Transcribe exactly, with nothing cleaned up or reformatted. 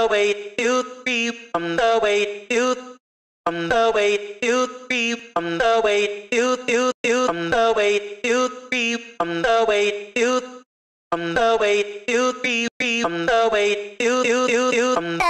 way to three, from the way to from the way to three, from the way to to to, from the way to three, from the way to from the way to three, from the way to to to, from